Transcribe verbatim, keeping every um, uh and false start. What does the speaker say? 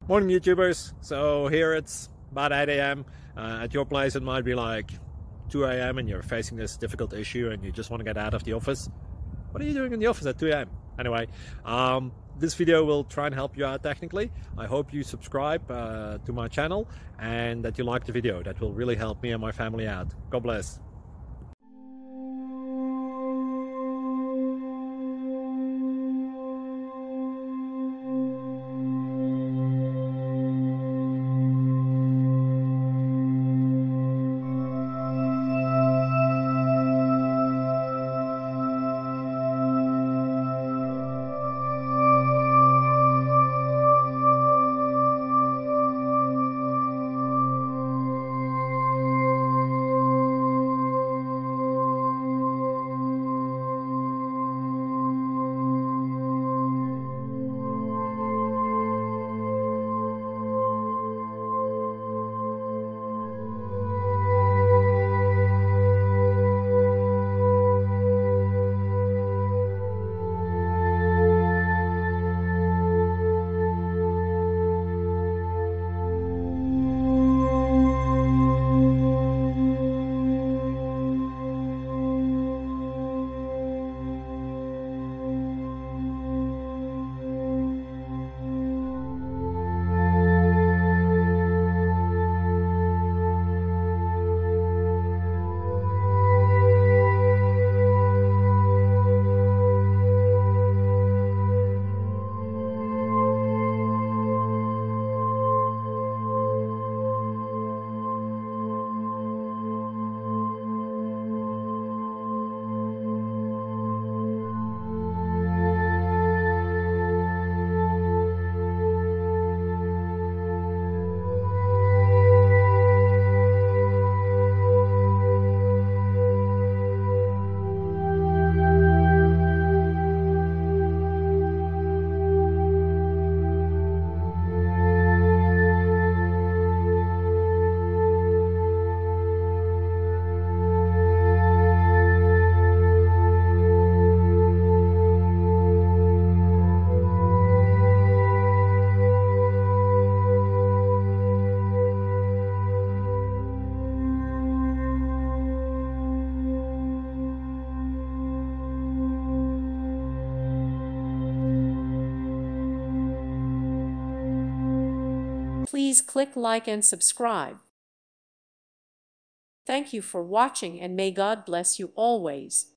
Morning YouTubers. So here it's about eight A M Uh, at your place it might be like two A M and you're facing this difficult issue and you just want to get out of the office. What are you doing in the office at two A M? Anyway, um, this video will try and help you out technically. I hope you subscribe uh, to my channel and that you like the video. That will really help me and my family out. God bless. Please click like and subscribe. Thank you for watching and may God bless you always.